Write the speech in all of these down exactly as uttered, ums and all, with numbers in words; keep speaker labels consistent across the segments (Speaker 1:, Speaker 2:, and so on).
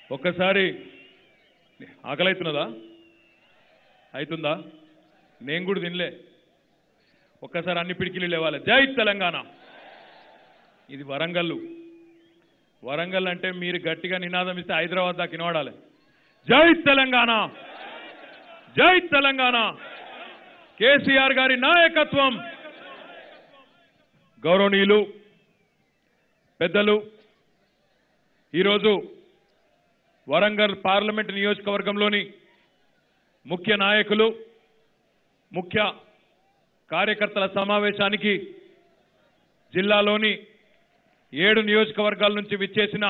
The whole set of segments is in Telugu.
Speaker 1: ఒక్కసారి ఆకలి అవుతున్నదా? అవుతుందా? నేను కూడా తినలే. ఒక్కసారి అన్ని పిడికిలు లేవాలి. జై తెలంగాణ. ఇది వరంగల్లు. వరంగల్ అంటే మీరు గట్టిగా నినాదం ఇస్తే హైదరాబాద్ దాకా వినవాడాలి. జై తెలంగాణ, జై తెలంగాణ. కేసీఆర్ గారి నాయకత్వం. గౌరవనీయులు పెద్దలు, ఈరోజు వరంగల్ పార్లమెంట్ నియోజకవర్గంలోని ముఖ్య నాయకులు, ముఖ్య కార్యకర్తల సమావేశానికి జిల్లాలోని ఏడు నియోజకవర్గాల నుంచి విచ్చేసిన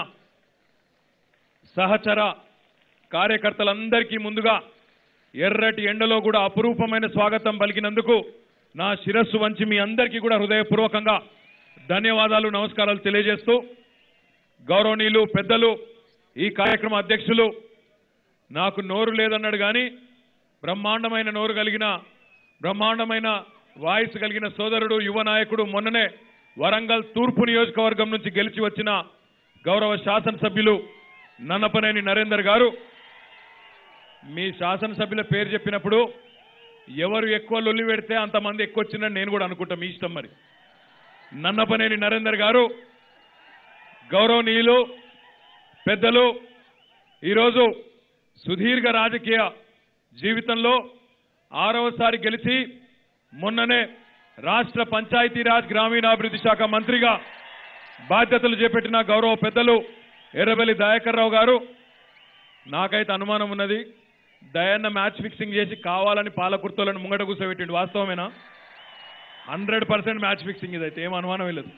Speaker 1: సహచర కార్యకర్తలందరికీ ముందుగా ఎర్రటి ఎండలో కూడా అపురూపమైన స్వాగతం పలికినందుకు నా శిరస్సు వంచి మీ అందరికీ కూడా హృదయపూర్వకంగా ధన్యవాదాలు, నమస్కారాలు తెలియజేస్తూ, గౌరవనీయులు పెద్దలు, ఈ కార్యక్రమ అధ్యక్షులు, నాకు నోరు లేదన్నాడు కానీ బ్రహ్మాండమైన నోరు కలిగిన, బ్రహ్మాండమైన వాయిస్ కలిగిన సోదరుడు, యువ నాయకుడు, మొన్ననే వరంగల్ తూర్పు నియోజకవర్గం నుంచి గెలిచి వచ్చిన గౌరవ శాసనసభ్యులు నన్నపనేని నరేందర్ గారు. మీ శాసనసభ్యుల పేరు చెప్పినప్పుడు ఎవరు ఎక్కువ లొల్లి పెడితే అంతమంది ఎక్కువ వచ్చిందని నేను కూడా అనుకుంటా, మీ ఇష్టం. మరి నన్నపనేని నరేందర్ గారు, గౌరవనీయులు పెద్దలు, ఈరోజు సుదీర్ఘ రాజకీయ జీవితంలో ఆరవసారి గెలిచి మొన్ననే రాష్ట్ర పంచాయతీరాజ్ గ్రామీణాభివృద్ధి శాఖ మంత్రిగా బాధ్యతలు చేపట్టిన గౌరవ పెద్దలు ఎర్రబెల్లి దయాకర్ రావు గారు. నాకైతే అనుమానం ఉన్నది, దయన్న మ్యాచ్ ఫిక్సింగ్ చేసి కావాలని పాలకుర్తోలను ముంగట కూర్చోబెట్టిండు. వాస్తవమేనా? Hundred percent match fixing. ఇదైతే ఏం అనుమానం లేదు.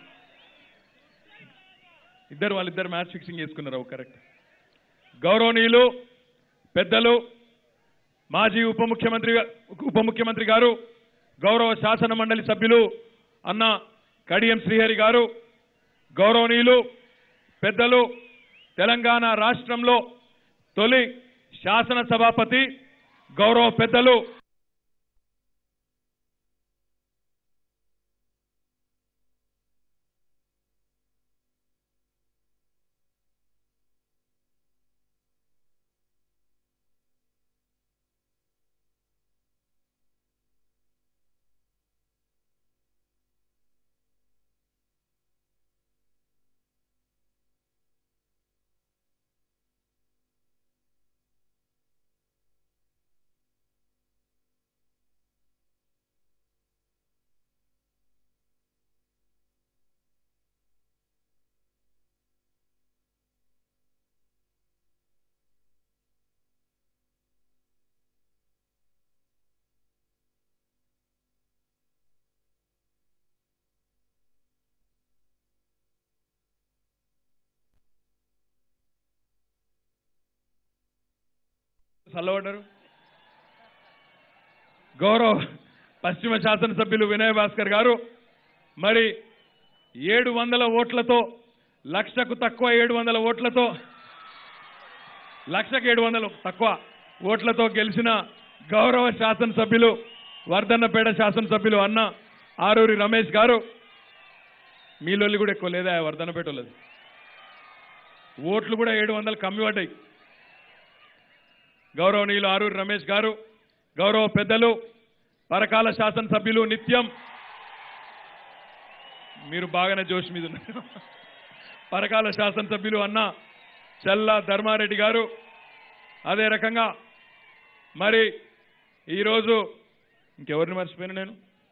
Speaker 1: ఇద్దరు వాళ్ళిద్దరు మ్యాచ్ ఫిక్సింగ్ చేసుకున్నారు. కరెక్ట్. గౌరవనీయులు పెద్దలు, మాజీ ఉప ముఖ్యమంత్రి ఉప ముఖ్యమంత్రి గారు, గౌరవ శాసన మండలి సభ్యులు అన్న కడియం శ్రీహరి గారు, గౌరవనీయులు పెద్దలు, తెలంగాణ రాష్ట్రంలో తొలి శాసన సభాపతి గౌరవ పెద్దలు సల్లబడ్డారు. గౌరవ పశ్చిమ శాసనసభ్యులు వినయ్ భాస్కర్ గారు మరి ఏడు వందల ఓట్లతో, లక్షకు తక్కువ ఏడు వందల ఓట్లతో లక్షకు ఏడు వందలు తక్కువ ఓట్లతో గెలిచిన గౌరవ శాసనసభ్యులు, వర్ధన్నపేట శాసనసభ్యులు అన్న ఆరూరి రమేష్ గారు. మీలోళ్ళు కూడా ఎక్కువ లేదా? వర్ధన్నపేట వాళ్ళది ఓట్లు కూడా ఏడు వందలు కమ్మి పడ్డాయి. గౌరవనీయులు ఆరూరి రమేష్ గారు, గౌరవ పెద్దలు, పరకాల శాసనసభ్యులు, నిత్యం మీరు బాగానే జోష్ మీద ఉన్నారు, పరకాల శాసనసభ్యులు అన్న చల్లా ధర్మారెడ్డి గారు. అదే రకంగా మరి ఈరోజు ఇంకెవరిని మర్చిపోయినా నేను?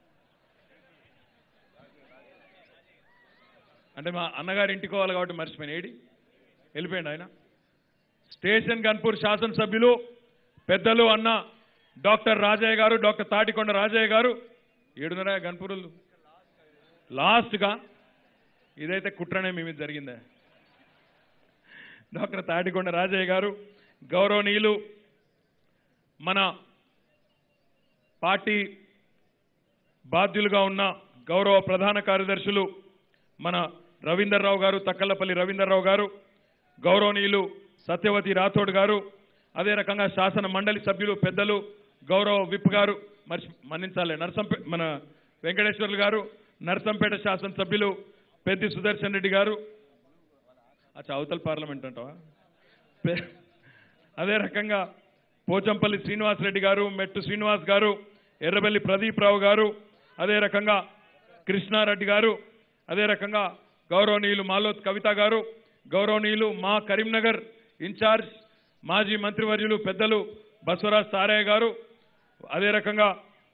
Speaker 1: అంటే మా అన్నగారు ఇంటికోవాలి కాబట్టి మర్చిపోయిన. ఏడి వెళ్ళిపోయింది ఆయన. స్టేషన్ గన్పూర్ శాసనసభ్యులు పెద్దలు అన్న డాక్టర్ రాజయ్య గారు, డాక్టర్ తాటికొండ రాజయ్య గారు. ఏడున్నర గన్పూర్లు లాస్ట్గా. ఇదైతే కుట్రనే మీ మీద జరిగిందే. డాక్టర్ తాటికొండ రాజయ్య గారు, గౌరవనీయులు మన పార్టీ బాధ్యులుగా ఉన్న గౌరవ ప్రధాన కార్యదర్శులు మన రవీందర్ రావు గారు, తక్కలపల్లి రవీందర్ రావు గారు, గౌరవనీయులు సత్యవతి రాథోడ్ గారు, అదే రకంగా శాసన మండలి సభ్యులు పెద్దలు గౌరవ విప్ గారు, మర్చి మన్నించాలి నర్సంపేట మన వెంకటేశ్వర్లు గారు, నర్సంపేట శాసనసభ్యులు పెద్ది సుదర్శన్ రెడ్డి గారు. అచ్చా అవతల పార్లమెంట్ అంటావా? అదే రకంగా పోచంపల్లి శ్రీనివాసరెడ్డి గారు, మెట్టు శ్రీనివాస్ గారు, ఎర్రబెల్లి ప్రదీప్ రావు గారు, అదే రకంగా కృష్ణారెడ్డి గారు, అదే రకంగా గౌరవనీయులు మాలోత్ కవిత గారు, గౌరవనీయులు మా కరీంనగర్ ఇన్ఛార్జ్ మాజీ మంత్రివర్యులు పెద్దలు బసవరాజ్ సారయ్య గారు, అదే రకంగా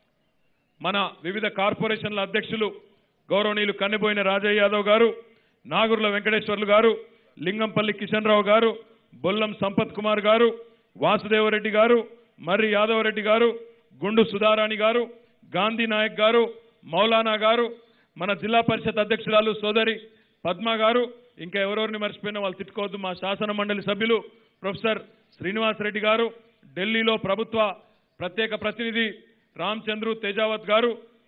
Speaker 1: మన వివిధ కార్పొరేషన్ల అధ్యక్షులు గౌరవనీయులు కన్నెబోయిన రాజయ్య యాదవ్ గారు, నాగుర్ల వెంకటేశ్వర్లు గారు, లింగంపల్లి కిషన్ రావు గారు, బొల్లం సంపత్ కుమార్ గారు, వాసుదేవరెడ్డి గారు, మర్రి యాదవరెడ్డి గారు, గుండు సుధారాణి గారు, గాంధీ నాయక్ గారు, మౌలానా గారు, మన జిల్లా పరిషత్ అధ్యక్షురాలు సోదరి పద్మ గారు, ఇంకా ఎవరెవరిని మర్చిపోయినా వాళ్ళు తిట్టుకోవద్దు, మా శాసన మండలి సభ్యులు ప్రొఫెసర్ శ్రీనివాసరెడ్డి గారు, ఢిల్లీలో ప్రభుత్వ ప్రత్యేక ప్రతినిధి రామచంద్రు తేజావత్ గారు,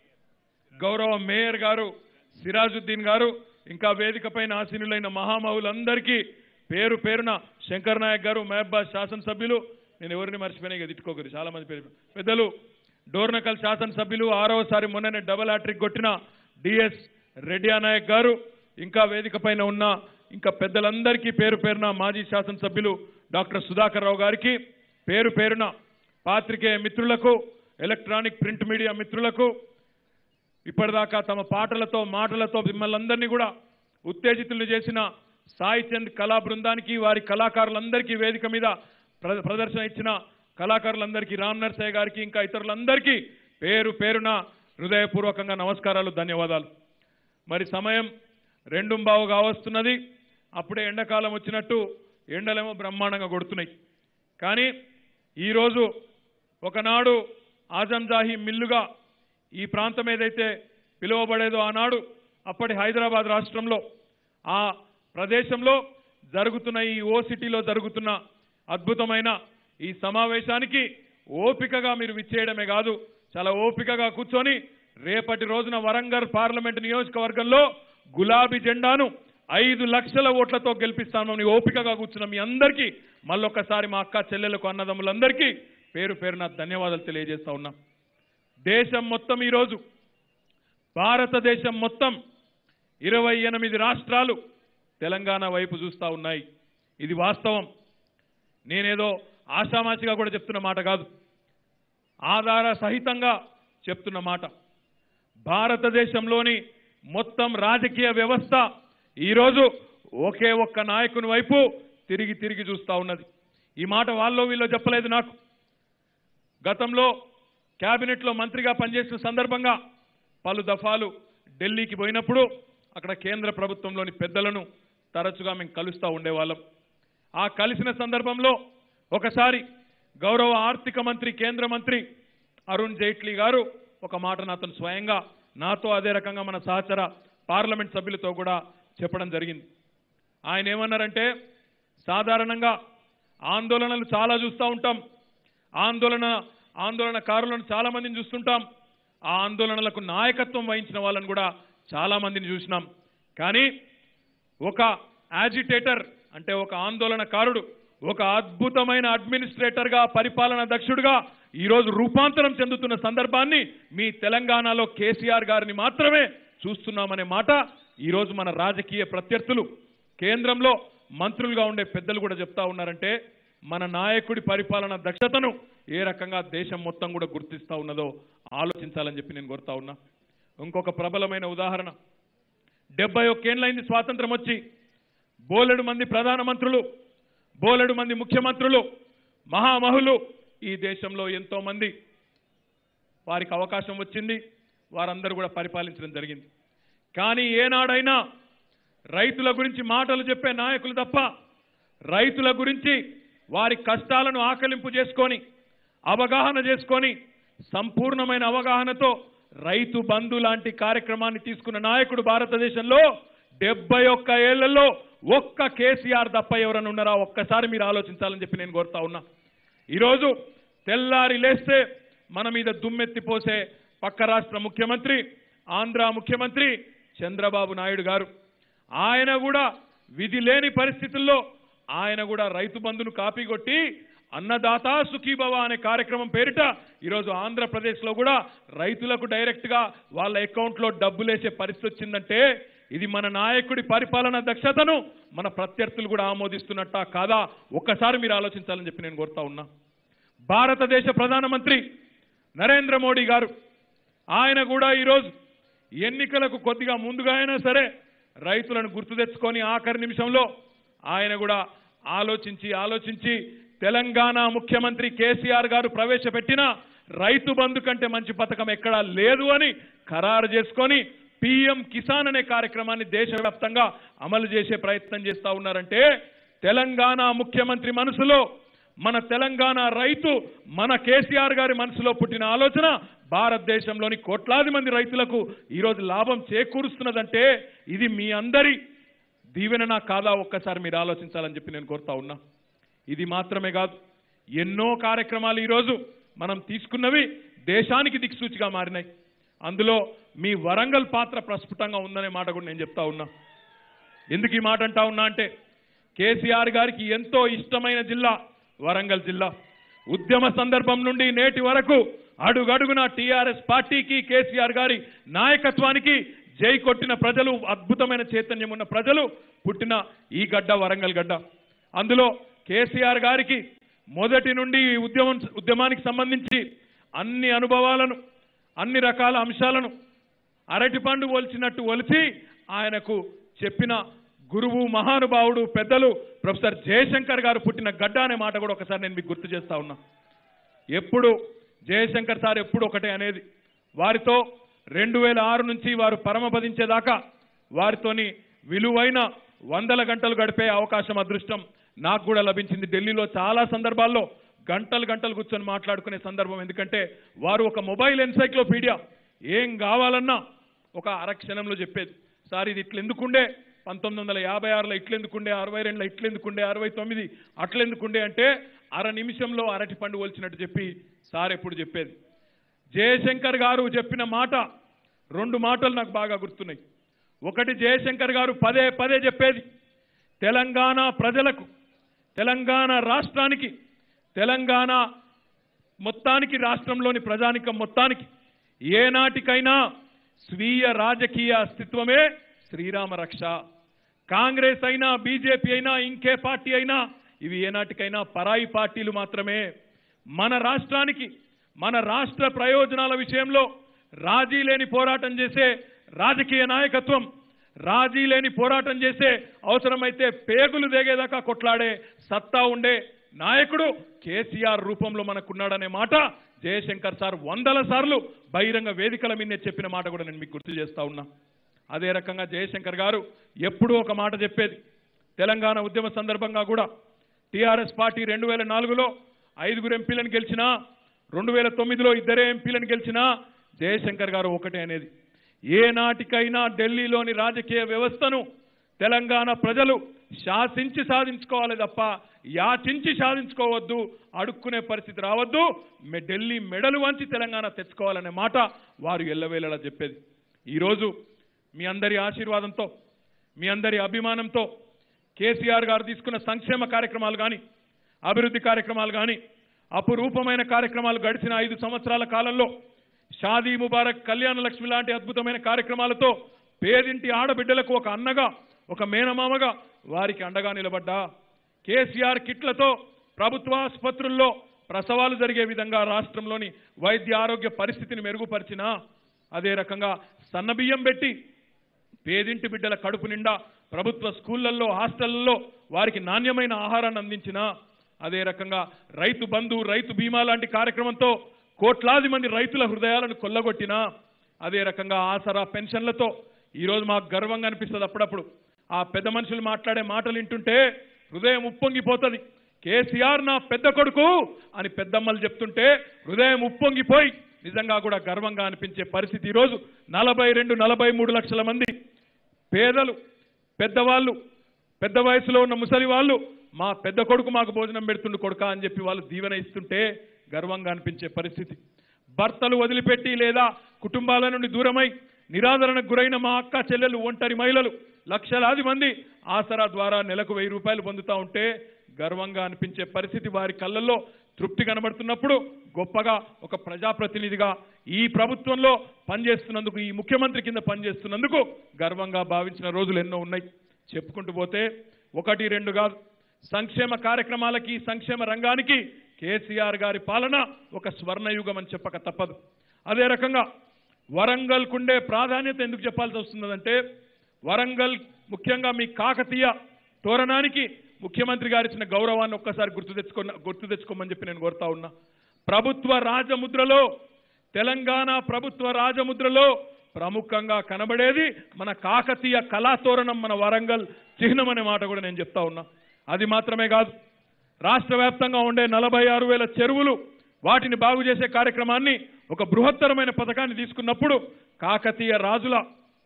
Speaker 1: గౌరవ మేయర్ గారు సిరాజుద్దీన్ గారు, ఇంకా వేదిక పైన ఆసీనులైన మహామహులందరికీ పేరు పేరున శంకర్ నాయక్ గారు, మహబాద్ శాసనసభ్యులు, నేను ఎవరిని మర్చిపోయినా ఇక తిట్టుకోకరు చాలా మంది పేరు పెద్దలు, డోర్నకల్ శాసనసభ్యులు ఆరవసారి మొన్ననే డబల్ హ్యాట్రిక్ కొట్టిన డిఎస్ రెడ్డియా నాయక్ గారు, ఇంకా వేదిక పైన ఉన్న ఇంకా పెద్దలందరికీ పేరు పేరున మాజీ శాసనసభ్యులు డాక్టర్ సుధాకర్ రావు గారికి, పేరు పేరున పాత్రికేయ మిత్రులకు, ఎలక్ట్రానిక్ ప్రింట్ మీడియా మిత్రులకు, ఇప్పటిదాకా తమ పాటలతో మాటలతో మిమ్మల్ని అందరినీ కూడా ఉత్తేజితులు చేసిన సాయి చంద్ కళా బృందానికి, వారి కళాకారులందరికీ, వేదిక మీద ప్రదర్శన ఇచ్చిన కళాకారులందరికీ, రామ్ నర్సయ్య గారికి, ఇంకా ఇతరులందరికీ పేరు పేరున హృదయపూర్వకంగా నమస్కారాలు, ధన్యవాదాలు. మరి సమయం రెండు బావు కావస్తున్నది, అప్పుడే ఎండాకాలం వచ్చినట్టు ఎండలేమో బ్రహ్మాండంగా కొడుతున్నాయి. కానీ ఈరోజు ఒకనాడు ఆజంజాహి మిల్లుగా ఈ ప్రాంతం ఏదైతే పిలువబడేదో ఆనాడు అప్పటి హైదరాబాద్ రాష్ట్రంలో ఆ ప్రదేశంలో జరుగుతున్న ఈ ఓ సిటీలో జరుగుతున్న అద్భుతమైన ఈ సమావేశానికి ఓపికగా మీరు విచ్చేయడమే కాదు, చాలా ఓపికగా కూర్చొని రేపటి రోజున వరంగల్ పార్లమెంట్ నియోజకవర్గంలో గులాబీ జెండాను ఐదు లక్షల ఓట్లతో గెలిపిస్తామని ఓపికగా కూర్చున్న మీ అందరికీ మళ్ళొక్కసారి మా అక్క చెల్లెలకు అన్నదమ్ములందరికీ పేరు పేరున ధన్యవాదాలు తెలియజేస్తా ఉన్నా. దేశం మొత్తం ఈరోజు భారతదేశం మొత్తం ఇరవై ఎనిమిది రాష్ట్రాలు తెలంగాణ వైపు చూస్తూ ఉన్నాయి. ఇది వాస్తవం, నేనేదో ఆషామాషిగా కూడా చెప్తున్న మాట కాదు, ఆధార సహితంగా చెప్తున్న మాట. భారతదేశంలోని మొత్తం రాజకీయ వ్యవస్థ ఈరోజు ఒకే ఒక్క నాయకుని వైపు తిరిగి తిరిగి చూస్తూ ఉన్నది. ఈ మాట వాళ్ళలో వీళ్ళు చెప్పలేదు నాకు. గతంలో క్యాబినెట్లో మంత్రిగా పనిచేసిన సందర్భంగా పలు దఫాలు ఢిల్లీకి పోయినప్పుడు అక్కడ కేంద్ర ప్రభుత్వంలోని పెద్దలను తరచుగా మేము కలుస్తూ ఉండేవాళ్ళం. ఆ కలిసిన సందర్భంలో ఒకసారి గౌరవ ఆర్థిక మంత్రి, కేంద్ర మంత్రి అరుణ్ జైట్లీ గారు ఒక మాట నాతో స్వయంగా, నాతో అదే రకంగా మన సహచర పార్లమెంట్ సభ్యులతో కూడా చెప్పడం జరిగింది. ఆయన ఏమన్నారంటే, సాధారణంగా ఆందోళనలు చాలా చూస్తూ ఉంటాం, ఆందోళన ఆందోళనకారులను చాలా మందిని చూస్తుంటాం, ఆ ఆందోళనలకు నాయకత్వం వహించిన వాళ్ళని కూడా చాలా మందిని చూసినాం. కానీ ఒక యాజిటేటర్ అంటే ఒక ఆందోళనకారుడు, ఒక అద్భుతమైన అడ్మినిస్ట్రేటర్గా, పరిపాలన దక్షుడుగా ఈరోజు రూపాంతరం చెందుతున్న సందర్భాన్ని మీ తెలంగాణలో కేసీఆర్ గారిని మాత్రమే చూస్తున్నామనే మాట ఈరోజు మన రాజకీయ ప్రత్యర్థులు, కేంద్రంలో మంత్రులుగా ఉండే పెద్దలు కూడా చెప్తా ఉన్నారంటే మన నాయకుడి పరిపాలన దక్షతను ఏ రకంగా దేశం మొత్తం కూడా గుర్తిస్తూ ఉన్నదో ఆలోచించాలని చెప్పి నేను కోరుతా ఉన్నా. ఇంకొక ప్రబలమైన ఉదాహరణ, డెబ్బై ఒక్కేళ్ళైంది స్వాతంత్రం వచ్చి, బోలెడు మంది ప్రధానమంత్రులు, బోలెడు మంది ముఖ్యమంత్రులు, మహామహులు ఈ దేశంలో ఎంతో మంది వారికి అవకాశం వచ్చింది, వారందరూ కూడా పరిపాలించడం జరిగింది. కానీ ఏనాడైనా రైతుల గురించి మాటలు చెప్పే నాయకులు తప్ప, రైతుల గురించి వారి కష్టాలను ఆకలింపు చేసుకొని, అవగాహన చేసుకొని, సంపూర్ణమైన అవగాహనతో రైతు బంధు లాంటి కార్యక్రమాన్ని తీసుకున్న నాయకుడు భారతదేశంలో డెబ్బై ఒక్క ఏళ్లలో ఒక్క కేసీఆర్ తప్ప ఎవరైనా ఉన్నారా? ఒక్కసారి మీరు ఆలోచించాలని చెప్పి నేను కోరుతా ఉన్నా. ఈరోజు తెల్లారి లేస్తే మన మీద దుమ్మెత్తిపోసే పక్క రాష్ట్ర ముఖ్యమంత్రి, ఆంధ్ర ముఖ్యమంత్రి చంద్రబాబు నాయుడు గారు, ఆయన కూడా విధి లేని పరిస్థితుల్లో ఆయన కూడా రైతు బంధును కాపీ కొట్టి అన్నదాత సుఖీభవ అనే కార్యక్రమం పేరిట ఈరోజు ఆంధ్రప్రదేశ్లో కూడా రైతులకు డైరెక్ట్గా వాళ్ళ అకౌంట్లో డబ్బులేసే పరిస్థితి వచ్చిందంటే ఇది మన నాయకుడి పరిపాలన దక్షతను మన ప్రత్యర్థులు కూడా ఆమోదిస్తున్నట్టా కాదా ఒక్కసారి మీరు ఆలోచించాలని చెప్పి నేను కోరుతా ఉన్నా. భారతదేశ ప్రధానమంత్రి నరేంద్ర మోడీ గారు ఆయన కూడా ఈరోజు ఎన్నికలకు కొద్దిగా ముందుగా అయినా సరే రైతులను గుర్తు తెచ్చుకొని ఆఖరి నిమిషంలో ఆయన కూడా ఆలోచించి ఆలోచించి తెలంగాణ ముఖ్యమంత్రి కేసీఆర్ గారు ప్రవేశపెట్టిన రైతు బంధు కంటే మంచి పథకం ఎక్కడా లేదు అని ఖరారు చేసుకొని పీఎం కిసాన్ అనే కార్యక్రమాన్ని దేశవ్యాప్తంగా అమలు చేసే ప్రయత్నం చేస్తా ఉన్నారంటే తెలంగాణ ముఖ్యమంత్రి మనసులో మన తెలంగాణ రైతు మన కేసీఆర్ గారి మనసులో పుట్టిన ఆలోచన భారతదేశంలోని కోట్లాది మంది రైతులకు ఈరోజు లాభం చేకూరుస్తున్నదంటే ఇది మీ అందరి దీవెననా కాదా ఒక్కసారి మీరు ఆలోచించాలని చెప్పి నేను కోరుతా ఉన్నా. ఇది మాత్రమే కాదు, ఎన్నో కార్యక్రమాలు ఈరోజు మనం తీసుకున్నవి దేశానికి దిక్సూచిగా మారినాయి. అందులో మీ వరంగల్ పాత్ర ప్రస్ఫుటంగా ఉందనే మాట కూడా నేను చెప్తా ఉన్నా. ఎందుకు ఈ మాట అంటా ఉన్నా అంటే కేసీఆర్ గారికి ఎంతో ఇష్టమైన జిల్లా వరంగల్ జిల్లా. ఉద్యమ సందర్భం నుండి నేటి వరకు అడుగడుగున టీఆర్ఎస్ పార్టీకి కేసీఆర్ గారి నాయకత్వానికి జై కొట్టిన ప్రజలు, అద్భుతమైన చైతన్యం ఉన్న ప్రజలు పుట్టిన ఈ గడ్డ వరంగల్ గడ్డ. అందులో కేసీఆర్ గారికి మొదటి నుండి ఉద్యమం ఉద్యమానికి సంబంధించి అన్ని అనుభవాలను అన్ని రకాల అంశాలను అరటిపండు ఒలిచినట్టు ఒలిచి ఆయనకు చెప్పిన గురువు మహానుభావుడు పెద్దలు ప్రొఫెసర్ జయశంకర్ గారు పుట్టిన గడ్డ అనే మాట కూడా ఒకసారి నేను మీకు గుర్తు చేస్తా ఉన్నా. ఎప్పుడు జయశంకర్ సార్ ఎప్పుడు ఒకటే అనేది, వారితో రెండు వేల ఆరు నుంచి వారు పరమపదించేదాకా వారితోని విలువైన వందల గంటలు గడిపే అవకాశం అదృష్టం నాకు కూడా లభించింది. ఢిల్లీలో చాలా సందర్భాల్లో గంటలు గంటలు కూర్చొని మాట్లాడుకునే సందర్భం. ఎందుకంటే వారు ఒక మొబైల్ ఎన్సైక్లోపీడియా, ఏం కావాలన్నా ఒక అరక్షణంలో చెప్పేది. సార్ ఇది ఇట్లెందుకుండే, పంతొమ్మిది వందల యాభై ఆరులో ఇట్లెందుకుండే, అరవై రెండులో ఇట్లెందుకుండే, అరవై తొమ్మిది అట్లెందుకుండే అంటే అర నిమిషంలో అరటి పండు ఒలిచినట్టు చెప్పి సార్ ఎప్పుడు చెప్పేది. జయశంకర్ గారు చెప్పిన మాట రెండు మాటలు నాకు బాగా గుర్తున్నాయి. ఒకటి, జయశంకర్ గారు పదే పదే చెప్పేది తెలంగాణ ప్రజలకు, తెలంగాణ రాష్ట్రానికి, తెలంగాణ మొత్తానికి, రాష్ట్రంలోని ప్రజానికం మొత్తానికి ఏనాటికైనా స్వీయ రాజకీయ అస్తిత్వమే శ్రీరామ రక్ష. కాంగ్రెస్ అయినా బీజేపీ అయినా ఇంకే పార్టీ అయినా ఇవి ఏనాటికైనా పరాయి పార్టీలు మాత్రమే. మన రాష్ట్రానికి, మన రాష్ట్ర ప్రయోజనాల విషయంలో రాజీ లేని పోరాటం చేసే రాజకీయ నాయకత్వం, రాజీ లేని పోరాటం చేసే అవసరమైతే పేగులు దిగేదాకా కొట్లాడే సత్తా ఉండే నాయకుడు కేసీఆర్ రూపంలో మనకున్నాడనే మాట జయశంకర్ సార్ వందల సార్లు బహిరంగ వేదికల మీదే చెప్పిన మాట కూడా నేను మీకు గుర్తు చేస్తా ఉన్నా. అదే రకంగా జయశంకర్ గారు ఎప్పుడూ ఒక మాట చెప్పేది. తెలంగాణ ఉద్యమ సందర్భంగా కూడా టీఆర్ఎస్ పార్టీ రెండు వేల నాలుగులో ఐదుగురు ఎంపీలను గెలిచినా, రెండు వేల తొమ్మిదిలో ఇద్దరే ఎంపీలను గెలిచినా జయశంకర్ గారు ఒకటే అనేది, ఏనాటికైనా ఢిల్లీలోని రాజకీయ వ్యవస్థను తెలంగాణ ప్రజలు శాసించి సాధించుకోవాలి తప్ప యాచించి సాధించుకోవద్దు, అడుక్కునే పరిస్థితి రావద్దు, ఢిల్లీ మెడలు వంచి తెలంగాణ తెచ్చుకోవాలనే మాట వారు ఎల్లవేళలా చెప్పేది. ఈరోజు మీ అందరి ఆశీర్వాదంతో, మీ అందరి అభిమానంతో కేసీఆర్ గారు తీసుకున్న సంక్షేమ కార్యక్రమాలు కానీ, అభివృద్ధి కార్యక్రమాలు కానీ, అపురూపమైన కార్యక్రమాలు గడిచిన ఐదు సంవత్సరాల కాలంలో షాదీ ముబారక్, కళ్యాణ లక్ష్మి లాంటి అద్భుతమైన కార్యక్రమాలతో పేదింటి ఆడబిడ్డలకు ఒక అన్నగా, ఒక మేనమామగా వారికి అండగా నిలబడ్డా. కేసీఆర్ కిట్లతో ప్రభుత్వ ఆసుపత్రుల్లో ప్రసవాలు జరిగే విధంగా రాష్ట్రంలోని వైద్య ఆరోగ్య పరిస్థితిని మెరుగుపరిచినా, అదే రకంగా సన్నబియ్యం పెట్టి పేదింటి బిడ్డల కడుపు నిండా ప్రభుత్వ స్కూళ్లలో, హాస్టళ్లలో వారికి నాణ్యమైన ఆహారాన్ని అందించినా, అదే రకంగా రైతు బంధు, రైతు బీమా లాంటి కార్యక్రమంతో కోట్లాది మంది రైతుల హృదయాలను కొల్లగొట్టినా, అదే రకంగా ఆసరా పెన్షన్లతో ఈరోజు మాకు గర్వంగా అనిపిస్తుంది. అప్పుడప్పుడు ఆ పెద్ద మనుషులు మాట్లాడే మాటలు వింటుంటే హృదయం ఉప్పొంగిపోతుంది. కేసీఆర్ నా పెద్ద కొడుకు అని పెద్దమ్మలు చెప్తుంటే హృదయం ఉప్పొంగిపోయి నిజంగా కూడా గర్వంగా అనిపించే పరిస్థితి ఈరోజు నలభై రెండు నలభై మూడు లక్షల మంది పేదలు, పెద్దవాళ్ళు, పెద్ద వయసులో ఉన్న ముసలి వాళ్ళు మా పెద్ద కొడుకు మాకు భోజనం పెడుతుండు కొడుకా అని చెప్పి వాళ్ళు దీవెన ఇస్తుంటే గర్వంగా అనిపించే పరిస్థితి. భర్తలు వదిలిపెట్టి లేదా కుటుంబాల నుండి దూరమై నిరాదరణకు గురైన మా అక్క చెల్లెలు, ఒంటరి మహిళలు లక్షలాది మంది ఆసరా ద్వారా నెలకు వెయ్యి రూపాయలు పొందుతూ ఉంటే గర్వంగా అనిపించే పరిస్థితి. వారి కళ్ళల్లో తృప్తి కనబడుతున్నప్పుడు గొప్పగా ఒక ప్రజాప్రతినిధిగా ఈ ప్రభుత్వంలో పనిచేస్తున్నందుకు, ఈ ముఖ్యమంత్రి కింద పనిచేస్తున్నందుకు గర్వంగా భావించిన రోజులు ఎన్నో ఉన్నాయి. చెప్పుకుంటూ పోతే ఒకటి రెండు కాదు, సంక్షేమ కార్యక్రమాలకి సంక్షేమ రంగానికి కేసీఆర్ గారి పాలన ఒక స్వర్ణయుగం అని చెప్పక తప్పదు. అదే రకంగా వరంగల్ కుండే ప్రాధాన్యత ఎందుకు చెప్పాల్సి వస్తున్నదంటే, వరంగల్ ముఖ్యంగా మీ కాకతీయ తోరణానికి ముఖ్యమంత్రి గారు ఇచ్చిన గౌరవాన్ని ఒక్కసారి గుర్తు తెచ్చుకో గుర్తు తెచ్చుకోమని చెప్పి నేను కోరుతా ఉన్నా. ప్రభుత్వ రాజముద్రలో, తెలంగాణ ప్రభుత్వ రాజముద్రలో ప్రముఖంగా కనబడేది మన కాకతీయ కళాతోరణం, మన వరంగల్ చిహ్నం అనే మాట కూడా నేను చెప్తా ఉన్నా. అది మాత్రమే కాదు, రాష్ట్ర వ్యాప్తంగా ఉండే నలభై ఆరు వేల చెరువులు, వాటిని బాగు చేసే కార్యక్రమాన్ని ఒక బృహత్తరమైన పథకాన్ని తీసుకున్నప్పుడు కాకతీయ రాజుల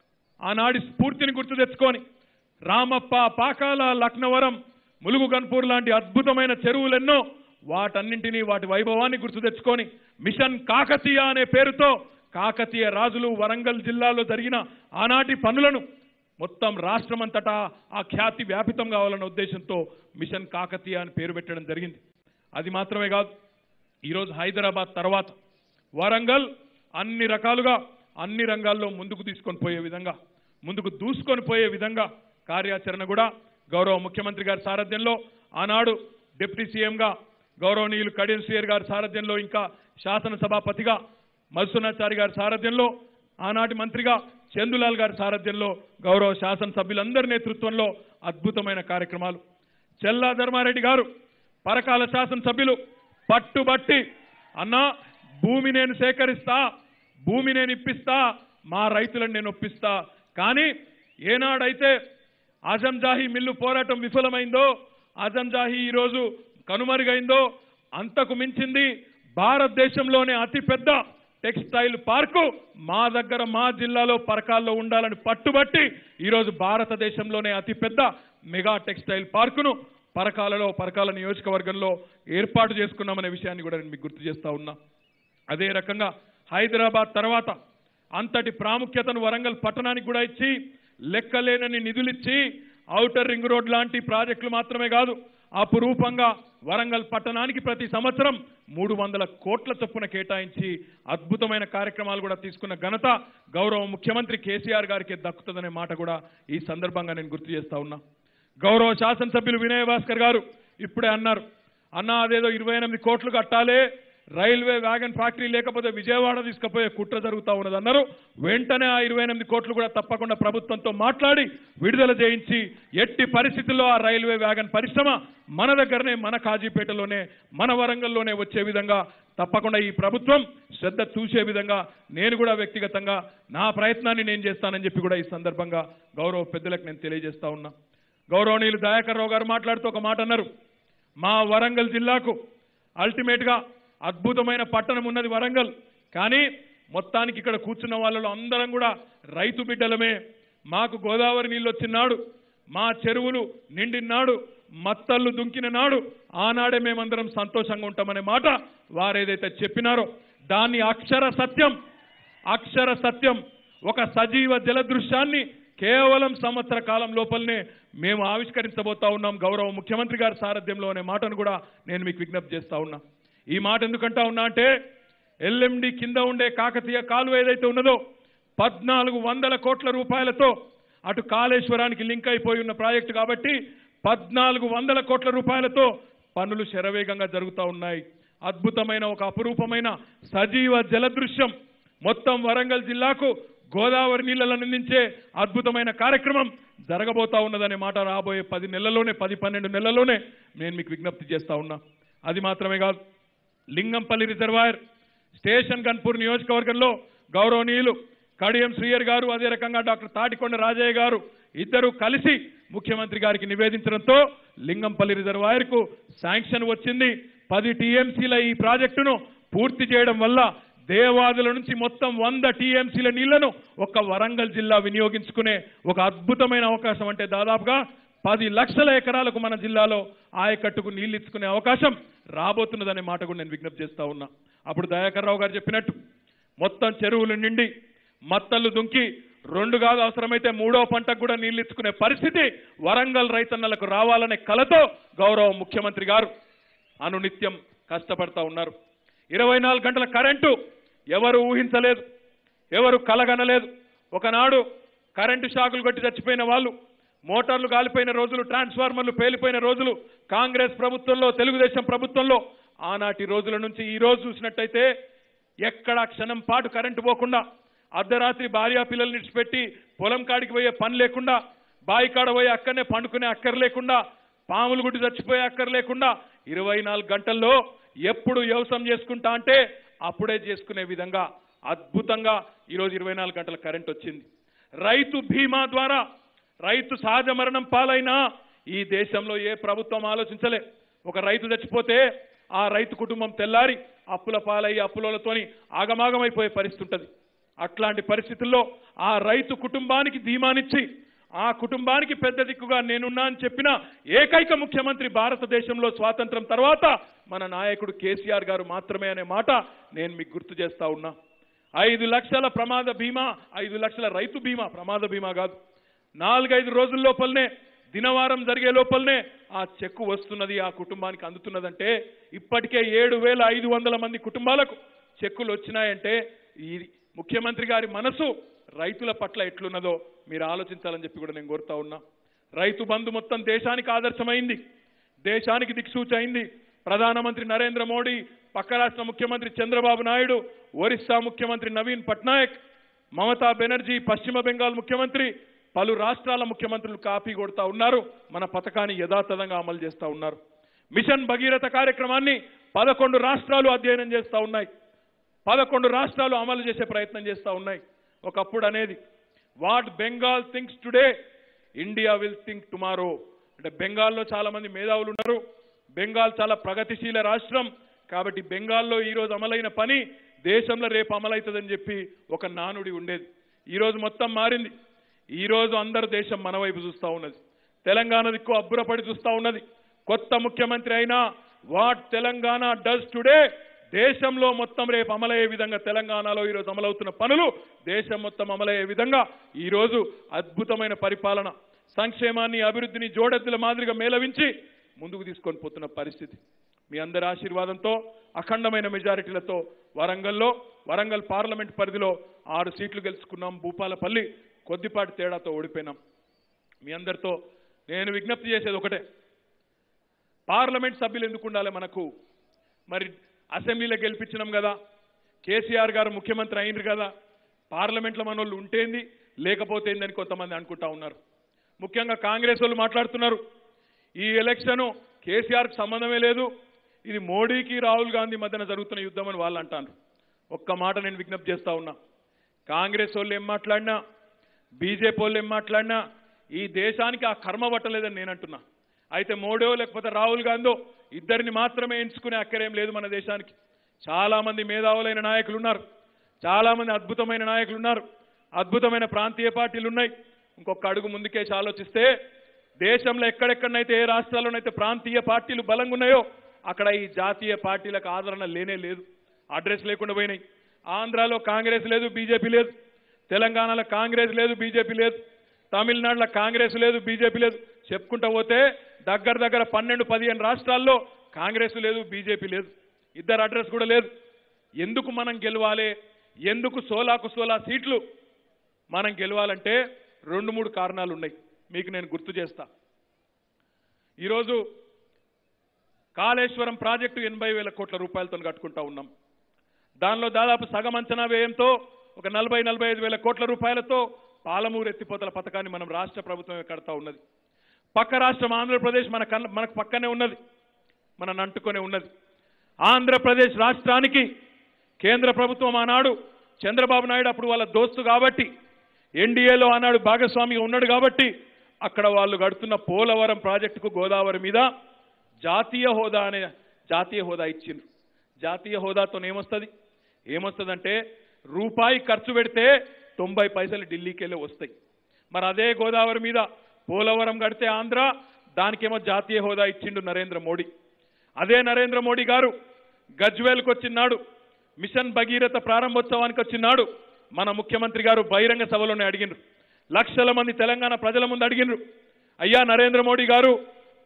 Speaker 1: ఆనాడి స్ఫూర్తిని గుర్తు తెచ్చుకొని రామప్ప, పాకాల, లక్నవరం, ములుగు గన్పూర్ లాంటి అద్భుతమైన చెరువులెన్నో, వాటన్నింటినీ వాటి వైభవాన్ని గుర్తు తెచ్చుకొని మిషన్ కాకతీయ అనే పేరుతో కాకతీయ రాజులు వరంగల్ జిల్లాలో జరిగిన ఆనాటి పనులను మొత్తం రాష్ట్రమంతటా ఆ ఖ్యాతి వ్యాపితం కావాలన్న ఉద్దేశంతో మిషన్ కాకతీయ అని పేరు పెట్టడం జరిగింది. అది మాత్రమే కాదు, ఈరోజు హైదరాబాద్ తర్వాత వరంగల్ అన్ని రకాలుగా అన్ని రంగాల్లో ముందుకు తీసుకొని పోయే విధంగా, ముందుకు దూసుకొని పోయే విధంగా కార్యాచరణ కూడా గౌరవ ముఖ్యమంత్రి గారి సారథ్యంలో, ఆనాడు డిప్యూటీ సీఎంగా గౌరవనీయులు కడియం శ్రీయర్ గారి సారథ్యంలో, ఇంకా శాసనసభాపతిగా మధుసూనాచారి గారి సారథ్యంలో, ఆనాటి మంత్రిగా చందులాల్ గారి సారథ్యంలో, గౌరవ శాసనసభ్యులందరి నేతృత్వంలో అద్భుతమైన కార్యక్రమాలు. చెల్లా ధర్మారెడ్డి గారు పరకాల శాసనసభ్యులు పట్టుబట్టి, అన్నా భూమి నేను సేకరిస్తా, భూమి నేను ఇప్పిస్తా, మా రైతులను నేను ఒప్పిస్తా, కానీ ఏనాడైతే ఆజంజాహీ మిల్లు పోరాటం విఫలమైందో, ఆజంజాహీ ఈరోజు కనుమరుగైందో, అంతకు మించింది భారతదేశంలోనే అతిపెద్ద టెక్స్టైల్ పార్కు మా దగ్గర మా జిల్లాలో పరకాల్లో ఉండాలని పట్టుబట్టి ఈరోజు భారతదేశంలోనే అతిపెద్ద మెగా టెక్స్టైల్ పార్కును పరకాలలో, పరకాల నియోజకవర్గంలో ఏర్పాటు చేసుకున్నామనే విషయాన్ని కూడా నేను మీకు గుర్తు చేస్తా ఉన్నా. అదే రకంగా హైదరాబాద్ తర్వాత అంతటి ప్రాముఖ్యతను వరంగల్ పట్టణానికి కూడా ఇచ్చి, లెక్కలేనని నిధులిచ్చి, ఔటర్ రింగ్ రోడ్ లాంటి ప్రాజెక్టులు మాత్రమే కాదు, అపురూపంగా వరంగల్ పట్టణానికి ప్రతి సంవత్సరం మూడు వందల కోట్ల చొప్పున కేటాయించి అద్భుతమైన కార్యక్రమాలు కూడా తీసుకున్న ఘనత గౌరవ ముఖ్యమంత్రి కేసీఆర్ గారికి దక్కుతుందనే మాట కూడా ఈ సందర్భంగా నేను గుర్తు చేస్తా ఉన్నా. గౌరవ శాసనసభ్యులు వినయ భాస్కర్ గారు ఇప్పుడే అన్నారు, అన్నా అదేదో ఇరవై ఎనిమిది కోట్లు కట్టాలే, రైల్వే వ్యాగన్ ఫ్యాక్టరీ లేకపోతే విజయవాడ తీసుకుపోయే కుట్ర జరుగుతూ ఉన్నది అన్నారు. వెంటనే ఆ ఇరవై ఎనిమిది కోట్లు కూడా తప్పకుండా ప్రభుత్వంతో మాట్లాడి విడుదల చేయించి, ఎట్టి పరిస్థితుల్లో ఆ రైల్వే వ్యాగన్ పరిశ్రమ మన దగ్గరనే, మన కాజీపేటలోనే, మన వరంగల్లోనే వచ్చే విధంగా తప్పకుండా ఈ ప్రభుత్వం శ్రద్ధ చూసే విధంగా నేను కూడా వ్యక్తిగతంగా నా ప్రయత్నాన్ని నేను చేస్తానని చెప్పి కూడా ఈ సందర్భంగా గౌరవ పెద్దలకు నేను తెలియజేస్తా ఉన్నా. గౌరవనీయులు దయాకర్ రావు గారు మాట్లాడుతూ ఒక మాట అన్నారు, మా వరంగల్ జిల్లాకు అల్టిమేట్గా అద్భుతమైన పట్టణం ఉన్నది వరంగల్, కానీ మొత్తానికి ఇక్కడ కూర్చున్న వాళ్ళలో అందరం కూడా రైతు బిడ్డలమే. మాకు గోదావరి నీళ్ళు వచ్చినాడు, మా చెరువులు నిండినాడు, మత్తళ్ళు దుంకిన నాడు ఆనాడే మేమందరం సంతోషంగా ఉంటామనే మాట వారేదైతే చెప్పినారో దాన్ని అక్షర సత్యం, అక్షర సత్యం ఒక సజీవ జలదృశ్యాన్ని కేవలం సంవత్సర కాలం లోపలనే మేము ఆవిష్కరించబోతా ఉన్నాం గౌరవ ముఖ్యమంత్రి గారి సారథ్యంలో అనే మాటను కూడా నేను మీకు విజ్ఞప్తి చేస్తా ఉన్నా. ఈ మాట ఎందుకంటా ఉన్నా అంటే, ఎల్ఎండి కింద ఉండే కాకతీయ కాలువ ఏదైతే ఉన్నదో పద్నాలుగు వందల కోట్ల రూపాయలతో అటు కాళేశ్వరానికి లింక్ అయిపోయి ఉన్న ప్రాజెక్టు కాబట్టి పద్నాలుగు వందల కోట్ల రూపాయలతో పనులు శరవేగంగా జరుగుతూ ఉన్నాయి. అద్భుతమైన ఒక అపురూపమైన సజీవ జలదృశ్యం మొత్తం వరంగల్ జిల్లాకు గోదావరి నీళ్లను అందించే అద్భుతమైన కార్యక్రమం జరగబోతా ఉన్నదనే మాట రాబోయే పది నెలల్లోనే పది పన్నెండు నెలల్లోనే నేను మీకు విజ్ఞప్తి చేస్తా ఉన్నా. అది మాత్రమే కాదు, లింగంపల్లి రిజర్వాయర్ స్టేషన్ గన్పూర్ నియోజకవర్గంలో గౌరవనీయులు కడియం శ్రీయర్ గారు, అదే రకంగా డాక్టర్ తాటికొండ రాజయ్య గారు ఇద్దరు కలిసి ముఖ్యమంత్రి గారికి నివేదించడంతో లింగంపల్లి రిజర్వాయర్కు శాంక్షన్ వచ్చింది. పది టీఎంసీల ఈ ప్రాజెక్టును పూర్తి చేయడం వల్ల దేవాదుల నుంచి మొత్తం వంద టీఎంసీల నీళ్లను ఒక్క వరంగల్ జిల్లా వినియోగించుకునే ఒక అద్భుతమైన అవకాశం, అంటే దాదాపుగా పది లక్షల ఎకరాలకు మన జిల్లాలో ఆయకట్టుకు నీళ్లు ఇచ్చుకునే అవకాశం రాబోతున్నదనే మాట కూడా నేను విజ్ఞప్తి చేస్తా ఉన్నా. అప్పుడు దయాకర్ రావు గారు చెప్పినట్టు మొత్తం చెరువులు నిండి మత్తళ్ళు దుంకి రెండు కాదు అవసరమైతే మూడో పంటకు కూడా నీళ్లు ఇచ్చుకునే పరిస్థితి వరంగల్ రైతన్నలకు రావాలనే కలతో గౌరవ ముఖ్యమంత్రి గారు అనునిత్యం కష్టపడతా ఉన్నారు. ఇరవై నాలుగు గంటల కరెంటు ఎవరు ఊహించలేదు, ఎవరు కలగనలేదు. ఒకనాడు కరెంటు షాకులు కొట్టి చచ్చిపోయిన వాళ్ళు, మోటార్లు గాలిపోయిన రోజులు, ట్రాన్స్ఫార్మర్లు పేలిపోయిన రోజులు కాంగ్రెస్ ప్రభుత్వంలో, తెలుగుదేశం ప్రభుత్వంలో. ఆనాటి రోజుల నుంచి ఈ రోజు చూసినట్టయితే ఎక్కడ క్షణం పాటు కరెంటు పోకుండా, అర్ధరాత్రి భార్యా పిల్లల్ని విడిచిపెట్టి పొలం కాడికి పోయే పని లేకుండా, బాయి కాడ పోయి అక్కడనే పండుకునే అక్కర లేకుండా, పాములు గుడ్డి చచ్చిపోయే అక్కర లేకుండా ఇరవై నాలుగు గంటల్లో ఎప్పుడు వ్యవసాయం చేసుకుంటా అంటే అప్పుడే చేసుకునే విధంగా అద్భుతంగా ఈరోజు ఇరవై నాలుగు గంటల కరెంట్ వచ్చింది. రైతు బీమా ద్వారా రైతు సహజ మరణం పాలైనా ఈ దేశంలో ఏ ప్రభుత్వం ఆలోచించలే. ఒక రైతు చచ్చిపోతే ఆ రైతు కుటుంబం తెల్లారి అప్పుల పాలయ్యి అప్పులతోని ఆగమాగమైపోయే పరిస్థితి ఉంటుంది. అట్లాంటి పరిస్థితుల్లో ఆ రైతు కుటుంబానికి ధీమానిచ్చి ఆ కుటుంబానికి పెద్ద దిక్కుగా నేనున్నా అని చెప్పిన ఏకైక ముఖ్యమంత్రి భారతదేశంలో స్వాతంత్రం తర్వాత మన నాయకుడు కేసీఆర్ గారు మాత్రమే అనే మాట నేను మీకు గుర్తు చేస్తా ఉన్నా. ఐదు లక్షల ప్రమాద బీమా, ఐదు లక్షల రైతు బీమా, ప్రమాద బీమా కాదు. నాలుగైదు రోజుల లోపలనే, దినవారం జరిగే లోపలనే ఆ చెక్కు వస్తున్నది, ఆ కుటుంబానికి అందుతున్నదంటే ఇప్పటికే ఏడు వేల ఐదు వందల మంది కుటుంబాలకు చెక్కులు వచ్చినాయంటే ఈ ముఖ్యమంత్రి గారి మనసు రైతుల పట్ల ఎట్లున్నదో మీరు ఆలోచించాలని చెప్పి కూడా నేను కోరుతా ఉన్నా. రైతు బంధు మొత్తం దేశానికి ఆదర్శమైంది, దేశానికి దిక్సూచి అయింది. ప్రధానమంత్రి నరేంద్ర మోడీ, పక్క రాష్ట్ర ముఖ్యమంత్రి చంద్రబాబు నాయుడు, ఒరిస్సా ముఖ్యమంత్రి నవీన్ పట్నాయక్, మమతా బెనర్జీ పశ్చిమ బెంగాల్ ముఖ్యమంత్రి, పలు రాష్ట్రాల ముఖ్యమంత్రులు కాపీ కొడతా ఉన్నారు, మన పథకాన్ని యథాతథంగా అమలు చేస్తా ఉన్నారు. మిషన్ భగీరథ కార్యక్రమాన్ని పదకొండు రాష్ట్రాలు అధ్యయనం చేస్తా ఉన్నాయి, పదకొండు రాష్ట్రాలు అమలు చేసే ప్రయత్నం చేస్తా ఉన్నాయి. ఒకప్పుడు అనేది what Bengal thinks today India will think tomorrow. అంటే బెంగాల్లో చాలా మంది మేధావులు ఉన్నారు, బెంగాల్ చాలా ప్రగతిశీల రాష్ట్రం కాబట్టి బెంగాల్లో ఈరోజు అమలైన పని దేశంలో రేపు అమలవుతుందని చెప్పి ఒక నానుడి ఉండేది. ఈరోజు మొత్తం మారింది. ఈరోజు అందరు దేశం మన వైపు చూస్తూ ఉన్నది, తెలంగాణ దిక్కు అబ్బురపడి చూస్తూ ఉన్నది. కొత్త ముఖ్యమంత్రి అయినా వాట్ తెలంగాణ డస్ టుడే దేశంలో మొత్తం రేపు అమలయ్యే విధంగా, తెలంగాణలో ఈరోజు అమలవుతున్న పనులు దేశం మొత్తం అమలయ్యే విధంగా ఈరోజు అద్భుతమైన పరిపాలన, సంక్షేమాన్ని, అభివృద్ధిని జోడెద్దుల మాదిరిగా మేళవించి ముందుకు తీసుకొని పోతున్న పరిస్థితి. మీ అందరి ఆశీర్వాదంతో అఖండమైన మెజారిటీలతో వరంగల్లో, వరంగల్ పార్లమెంట్ పరిధిలో ఆరు సీట్లు గెలుచుకున్నాం. భూపాలపల్లి కొద్దిపాటి తేడాతో ఓడిపోయినాం. మీ అందరితో నేను విజ్ఞప్తి చేసేది ఒకటే, పార్లమెంట్ సభ్యులు ఎందుకు ఉండాలి మనకు? మరి అసెంబ్లీలో గెలిపించినాం కదా, కేసీఆర్ గారు ముఖ్యమంత్రి అయినరు కదా, పార్లమెంట్లో మన వాళ్ళు ఉంటేంది లేకపోతే ఏందని కొంతమంది అనుకుంటా ఉన్నారు. ముఖ్యంగా కాంగ్రెస్ వాళ్ళు మాట్లాడుతున్నారు, ఈ ఎలక్షన్ కేసీఆర్కి సంబంధమే లేదు, ఇది మోడీకి రాహుల్ గాంధీ మధ్యన జరుగుతున్న యుద్ధం అని వాళ్ళు అంటారు. ఒక్క మాట నేను విజ్ఞప్తి చేస్తా ఉన్నా, కాంగ్రెస్ వాళ్ళు ఏం మాట్లాడినా, బీజేపీ వాళ్ళు ఏం మాట్లాడినా ఈ దేశానికి ఆ కర్మ పట్టలేదని నేను అంటున్నా. అయితే మోడీయో లేకపోతే రాహుల్ గాంధీ ఇద్దరిని మాత్రమే ఎంచుకునే అక్కరేం లేదు మన దేశానికి. చాలా మంది మేధావులైన నాయకులు ఉన్నారు, చాలా మంది అద్భుతమైన నాయకులు ఉన్నారు, అద్భుతమైన ప్రాంతీయ పార్టీలు ఉన్నాయి. ఇంకొక అడుగు ముందుకేసి ఆలోచిస్తే దేశంలో ఎక్కడెక్కడనైతే, ఏ రాష్ట్రాల్లోనైతే ప్రాంతీయ పార్టీలు బలంగా ఉన్నాయో అక్కడ ఈ జాతీయ పార్టీలకు ఆదరణ లేనే లేదు, అడ్రస్ లేకుండా పోయినాయి. ఆంధ్రాలో కాంగ్రెస్ లేదు, బీజేపీ లేదు, తెలంగాణలో కాంగ్రెస్ లేదు, బీజేపీ లేదు, తమిళనాడులో కాంగ్రెస్ లేదు, బీజేపీ లేదు, చెప్పుకుంటూ పోతే దగ్గర దగ్గర పన్నెండు పదిహేను రాష్ట్రాల్లో కాంగ్రెస్ లేదు, బీజేపీ లేదు, ఇద్దరు అడ్రస్ కూడా లేదు. ఎందుకు మనం గెలవాలి? ఎందుకు సోలాకు సోలా సీట్లు మనం గెలవాలంటే రెండు మూడు కారణాలు ఉన్నాయి, మీకు నేను గుర్తు చేస్తా. ఈరోజు కాళేశ్వరం ప్రాజెక్టు ఎనభై వేల కోట్ల రూపాయలతో కట్టుకుంటా ఉన్నాం. దానిలో దాదాపు సగం అంచనా వ్యయంతో ఒక నలభై నలభై ఐదు వేల కోట్ల రూపాయలతో పాలమూరు ఎత్తిపోతల పథకాన్ని మనం రాష్ట్ర ప్రభుత్వమే కడతా ఉన్నది. పక్క రాష్ట్రం ఆంధ్రప్రదేశ్ మన కన్న మనకు పక్కనే ఉన్నది, మనని అంటుకొనే ఉన్నది. ఆంధ్రప్రదేశ్ రాష్ట్రానికి కేంద్ర ప్రభుత్వం ఆనాడు చంద్రబాబు నాయుడు అప్పుడు వాళ్ళ దోస్తు కాబట్టి, ఎన్డీఏలో ఆనాడు భాగస్వామిగా ఉన్నాడు కాబట్టి అక్కడ వాళ్ళు కడుతున్న పోలవరం ప్రాజెక్టుకు గోదావరి మీద జాతీయ హోదా అనే జాతీయ హోదా ఇచ్చిండ్రు. జాతీయ హోదాతో ఏమొస్తుంది? ఏమొస్తుందంటే రూపాయి ఖర్చు పెడితే తొంభై పైసలు ఢిల్లీకి వెళ్ళి వస్తాయి. మరి అదే గోదావరి మీద పోలవరం కడితే ఆంధ్ర, దానికేమో జాతీయ హోదా ఇచ్చిండు నరేంద్ర మోడీ. అదే నరేంద్ర మోడీ గారు గజ్వేల్కి వచ్చినాడు, మిషన్ భగీరథ ప్రారంభోత్సవానికి వచ్చినాడు, మన ముఖ్యమంత్రి గారు బహిరంగ సభలోనే అడిగినారు, లక్షల మంది తెలంగాణ ప్రజల ముందు అడిగినారు, అయ్యా నరేంద్ర మోడీ గారు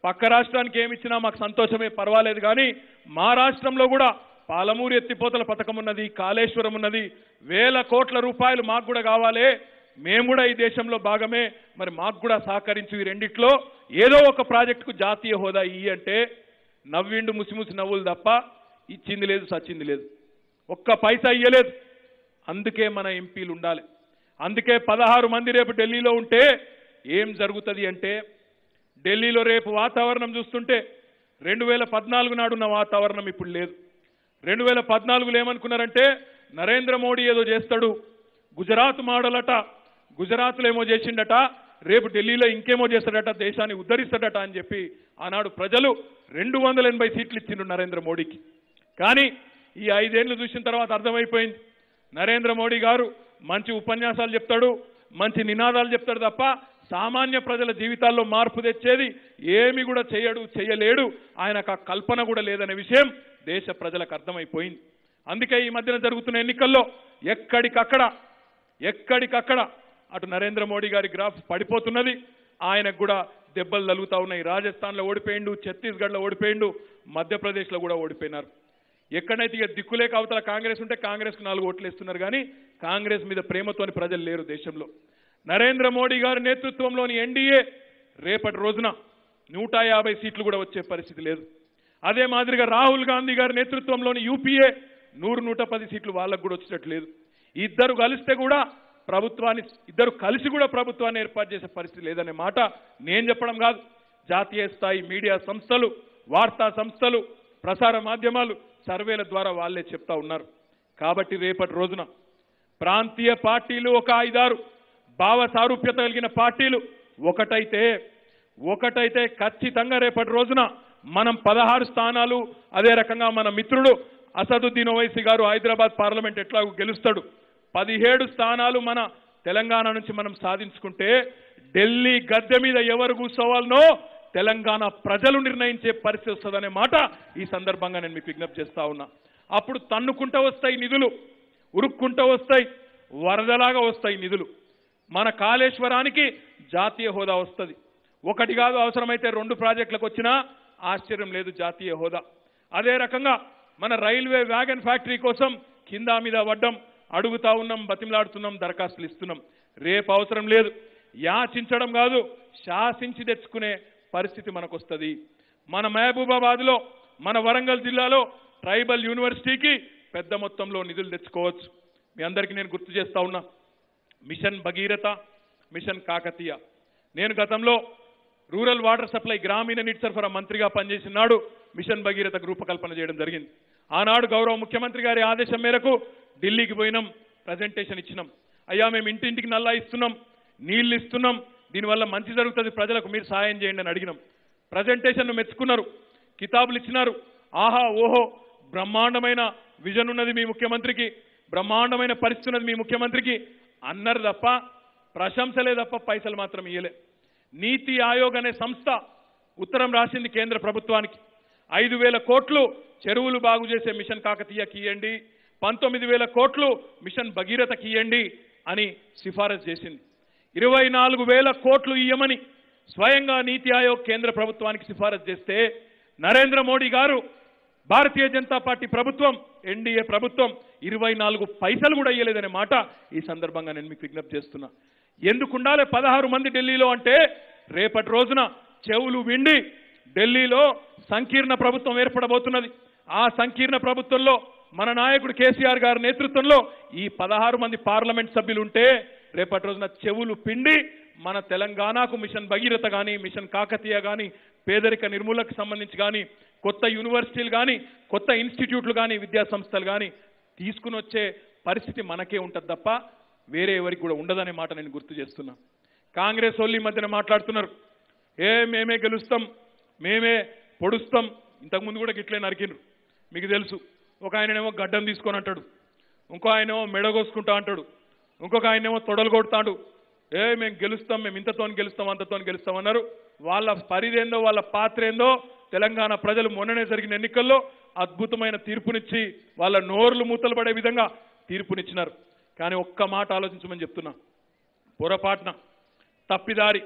Speaker 1: పక్క రాష్ట్రానికి ఏమి ఇచ్చినా మాకు సంతోషమే, పర్వాలేదు. కానీ మా రాష్ట్రంలో కూడా పాలమూరు ఎత్తిపోతల పథకం ఉన్నది, కాళేశ్వరం ఉన్నది, వేల కోట్ల రూపాయలు మాకు కూడా కావాలి, మేము కూడా ఈ దేశంలో భాగమే, మరి మాకు కూడా సహకరించు, ఈ రెండిట్లో ఏదో ఒక ప్రాజెక్టుకు జాతీయ హోదా ఇయ్యి అంటే నవ్విండు ముసిముసి నవ్వులు తప్ప ఇచ్చింది లేదు, సచ్చింది లేదు, ఒక్క పైసా ఇయ్యలేదు. అందుకే మన ఎంపీలు ఉండాలి. అందుకే పదహారు మంది రేపు ఢిల్లీలో ఉంటే ఏం జరుగుతుంది అంటే, ఢిల్లీలో రేపు వాతావరణం చూస్తుంటే రెండు వేల పద్నాలుగు నాడున్న వాతావరణం ఇప్పుడు లేదు. రెండు వేల పద్నాలుగులో ఏమనుకున్నారంటే నరేంద్ర మోడీ ఏదో చేస్తాడు, గుజరాత్ మోడల్ అట, గుజరాత్లో ఏమో చేసిండట, రేపు ఢిల్లీలో ఇంకేమో చేస్తాడట, దేశాన్ని ఉద్ధరిస్తాడట అని చెప్పి ఆనాడు ప్రజలు రెండు వందల ఎనభై సీట్లు ఇచ్చిండ్రు నరేంద్ర మోడీకి. కానీ ఈ ఐదేళ్లు చూసిన తర్వాత అర్థమైపోయింది, నరేంద్ర మోడీ గారు మంచి ఉపన్యాసాలు చెప్తాడు, మంచి నినాదాలు చెప్తాడు తప్ప సామాన్య ప్రజల జీవితాల్లో మార్పు తెచ్చేది ఏమి కూడా చేయడు, చేయలేడు, ఆయనకు ఆ కల్పన కూడా లేదనే విషయం దేశ ప్రజలకు అర్థమైపోయింది. అందుకే ఈ మధ్యన జరుగుతున్న ఎన్నికల్లో ఎక్కడికక్కడ ఎక్కడికక్కడ అటు నరేంద్ర మోడీ గారి గ్రాఫ్ పడిపోతున్నది, ఆయనకు కూడా దెబ్బలు తగులుతా ఉన్నాయి. రాజస్థాన్లో ఓడిపోయిండు, ఛత్తీస్గఢ్లో ఓడిపోయిండు, మధ్యప్రదేశ్లో కూడా ఓడిపోయినారు. ఎక్కడైతే ఇక దిక్కులేక అవతల కాంగ్రెస్ ఉంటే కాంగ్రెస్కు నాలుగు ఓట్లు వేస్తున్నారు, కానీ కాంగ్రెస్ మీద ప్రేమతోని ప్రజలు లేరు దేశంలో. నరేంద్ర మోడీ గారి నేతృత్వంలోని ఎన్డీఏ రేపటి రోజున నూట యాభై సీట్లు కూడా వచ్చే పరిస్థితి లేదు. అదే మాదిరిగా రాహుల్ గాంధీ గారి నేతృత్వంలోని యూపీఏ నూరు నూట పది సీట్లు వాళ్ళకు కూడా వచ్చేటట్లేదు. ఇద్దరు కలిస్తే కూడా ప్రభుత్వాన్ని ఇద్దరు కలిసి కూడా ప్రభుత్వాన్ని ఏర్పాటు చేసే పరిస్థితి లేదనే మాట నేను చెప్పడం కాదు, జాతీయ స్థాయి మీడియా సంస్థలు, వార్తా సంస్థలు, ప్రసార మాధ్యమాలు సర్వేల ద్వారా వాళ్ళే చెప్తా ఉన్నారు. కాబట్టి రేపటి రోజున ప్రాంతీయ పార్టీలు ఒక ఐదారు భావ సారూప్యత కలిగిన పార్టీలు ఒకటైతే ఒకటైతే ఖచ్చితంగా రేపటి రోజున మనం పదహారు స్థానాలు, అదే రకంగా మన మిత్రుడు అసదుద్దీన్ ఓవైసీ గారు హైదరాబాద్ పార్లమెంట్ ఎట్లాగూ గెలుస్తాడు, పదిహేడు స్థానాలు మన తెలంగాణ నుంచి మనం సాధించుకుంటే ఢిల్లీ గద్దె మీద ఎవరు కూర్చోవాలనో తెలంగాణ ప్రజలు నిర్ణయించే పరిస్థితి వస్తుందనే మాట ఈ సందర్భంగా నేను మీకు విజ్ఞప్తి చేస్తా ఉన్నా. అప్పుడు తన్నుకుంటూ వస్తాయి నిధులు, ఉరుక్కుంటూ వస్తాయి, వరదలాగా వస్తాయి నిధులు. మన కాళేశ్వరానికి జాతీయ హోదా వస్తుంది, ఒకటి కాదు అవసరమైతే రెండు ప్రాజెక్టులకు వచ్చినా ఆశ్చర్యం లేదు జాతీయ హోదా. అదే రకంగా మన రైల్వే వ్యాగన్ ఫ్యాక్టరీ కోసం కింద మీద వడ్డం అడుగుతా ఉన్నాం, బతిమలాడుతున్నాం, దరఖాస్తులు ఇస్తున్నాం. రేపు అవసరం లేదు, యాచించడం కాదు శాసించి తెచ్చుకునే పరిస్థితి మనకు వస్తుంది. మన మహబూబాబాద్లో మన వరంగల్ జిల్లాలో ట్రైబల్ యూనివర్సిటీకి పెద్ద మొత్తంలో నిధులు తెచ్చుకోవచ్చు. మీ అందరికీ నేను గుర్తు చేస్తా ఉన్నా, మిషన్ భగీరథ, మిషన్ కాకతీయ. నేను గతంలో రూరల్ వాటర్ సప్లై గ్రామీణ నీటి సరఫరా మంత్రిగా పనిచేసిన నాడు మిషన్ భగీరథకు రూపకల్పన చేయడం జరిగింది. ఆనాడు గౌరవ ముఖ్యమంత్రి గారి ఆదేశం మేరకు ఢిల్లీకి పోయినాం, ప్రజెంటేషన్ ఇచ్చినాం. అయ్యా మేము ఇంటింటికి నల్లా ఇస్తున్నాం, నీళ్లు ఇస్తున్నాం, దీనివల్ల మంచి జరుగుతుంది ప్రజలకు, మీరు సాయం చేయండి అని అడిగినాం. ప్రజెంటేషన్ను మెచ్చుకున్నారు, కితాబులు ఇచ్చినారు. ఆహా ఓహో బ్రహ్మాండమైన విజన్ ఉన్నది మీ ముఖ్యమంత్రికి, బ్రహ్మాండమైన పరిస్థితి ఉన్నది మీ ముఖ్యమంత్రికి అన్నారు తప్ప ప్రశంసలే తప్ప పైసలు మాత్రం ఇయ్యలే. నీతి ఆయోగ్ అనే సంస్థ ఉత్తరం రాసింది కేంద్ర ప్రభుత్వానికి, ఐదు వేల కోట్లు చెరువులు బాగు చేసే మిషన్ కాకతీయకి ఇవ్వండి, పంతొమ్మిది వేల కోట్లు మిషన్ భగీరథకి ఇవ్వండి అని సిఫారసు చేసింది. ఇరవై నాలుగు వేల కోట్లు ఇయ్యమని స్వయంగా నీతి ఆయోగ్ కేంద్ర ప్రభుత్వానికి సిఫారసు చేస్తే నరేంద్ర మోడీ గారు భారతీయ జనతా పార్టీ ప్రభుత్వం, ఎన్డీఏ ప్రభుత్వం ఇరవై నాలుగు పైసలు కూడా ఇయ్యలేదనే మాట ఈ సందర్భంగా నేను మీకు విజ్ఞప్తి చేస్తున్నా. ఎందుకు ఉండాలి పదహారు మంది ఢిల్లీలో అంటే, రేపటి రోజున చెవులు విండి ఢిల్లీలో సంకీర్ణ ప్రభుత్వం ఏర్పడబోతున్నది. ఆ సంకీర్ణ ప్రభుత్వంలో మన నాయకుడు కేసీఆర్ గారి నేతృత్వంలో ఈ పదహారు మంది పార్లమెంట్ సభ్యులు ఉంటే రేపటి రోజున చెవులు పిండి మన తెలంగాణకు మిషన్ భగీరథ కానీ, మిషన్ కాకతీయ కానీ, పేదరిక నిర్మూలనకు సంబంధించి కానీ, కొత్త యూనివర్సిటీలు కానీ, కొత్త ఇన్స్టిట్యూట్లు కానీ, విద్యా సంస్థలు కానీ తీసుకుని వచ్చే పరిస్థితి మనకే ఉంటుంది తప్ప వేరే ఎవరికి కూడా ఉండదనే మాట నేను గుర్తు చేస్తున్నా. కాంగ్రెస్ వాళ్ళు ఈ మధ్యన మాట్లాడుతున్నారు, ఏ మేమే గెలుస్తాం, మేమే పొడుస్తాం. ఇంతకుముందు కూడా గిట్లే నరికిండ్రు, మీకు తెలుసు. ఒక ఆయనేమో గడ్డం తీసుకొని అంటాడు, ఇంకో ఆయనేమో మెడగోసుకుంటా అంటాడు, ఇంకొక ఆయనేమో తొడలు కొడతాడు. ఏ మేము గెలుస్తాం, మేము ఇంతతో గెలుస్తాం, అంతతో గెలుస్తాం అన్నారు. వాళ్ళ పరిధేందో వాళ్ళ పాత్ర ఏందో తెలంగాణ ప్రజలు మొన్ననే జరిగిన ఎన్నికల్లో అద్భుతమైన తీర్పునిచ్చి వాళ్ళ నోర్లు మూతలు పడే విధంగా తీర్పునిచ్చినారు. కానీ ఒక్క మాట ఆలోచించమని చెప్తున్నా, పొరపాటున తప్పిదారి